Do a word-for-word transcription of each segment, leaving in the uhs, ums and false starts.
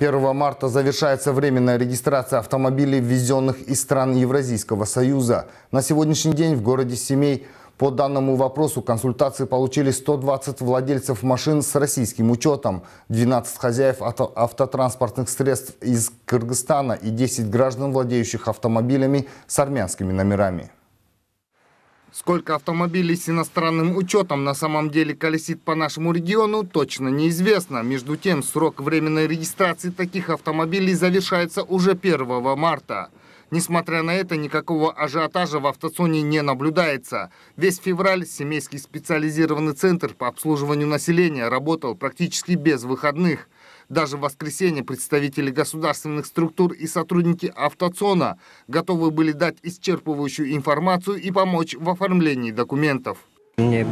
первого марта завершается временная регистрация автомобилей, ввезенных из стран Евразийского союза. На сегодняшний день в городе Семей по данному вопросу консультации получили сто двадцать владельцев машин с российским учетом, двенадцать хозяев авто автотранспортных средств из Кыргызстана и десять граждан, владеющих автомобилями с армянскими номерами. Сколько автомобилей с иностранным учетом на самом деле колесит по нашему региону, точно неизвестно. Между тем, срок временной регистрации таких автомобилей завершается уже первого марта. Несмотря на это, никакого ажиотажа в автозоне не наблюдается. Весь февраль Семейский специализированный центр по обслуживанию населения работал практически без выходных. Даже в воскресенье представители государственных структур и сотрудники автозона готовы были дать исчерпывающую информацию и помочь в оформлении документов. Нам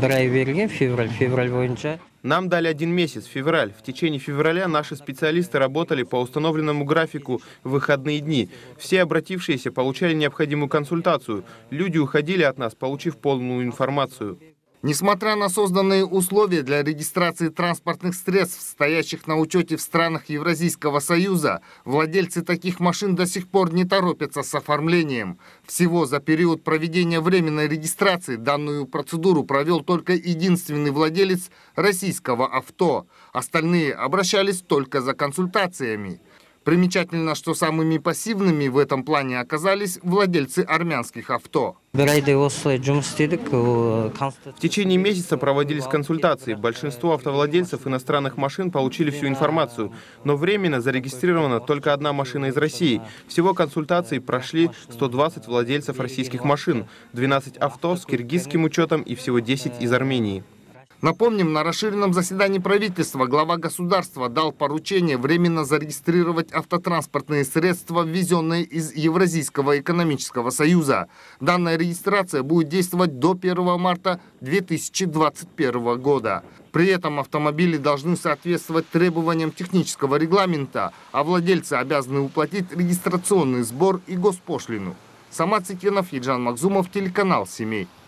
дали один месяц, февраль. В течение февраля наши специалисты работали по установленному графику в выходные дни. Все обратившиеся получали необходимую консультацию. Люди уходили от нас, получив полную информацию. Несмотря на созданные условия для регистрации транспортных средств, стоящих на учете в странах Евразийского союза, владельцы таких машин до сих пор не торопятся с оформлением. Всего за период проведения временной регистрации данную процедуру провел только единственный владелец российского авто. Остальные обращались только за консультациями. Примечательно, что самыми пассивными в этом плане оказались владельцы армянских авто. В течение месяца проводились консультации. Большинство автовладельцев иностранных машин получили всю информацию, но временно зарегистрирована только одна машина из России. Всего консультаций прошли сто двадцать владельцев российских машин, двенадцать авто с киргизским учетом и всего десять из Армении. Напомним, на расширенном заседании правительства глава государства дал поручение временно зарегистрировать автотранспортные средства, ввезенные из Евразийского экономического союза. Данная регистрация будет действовать до первого марта две тысячи двадцать первого года. При этом автомобили должны соответствовать требованиям технического регламента, а владельцы обязаны уплатить регистрационный сбор и госпошлину. Самат Цикенов, Еджан Макзумов, телеканал «Семей».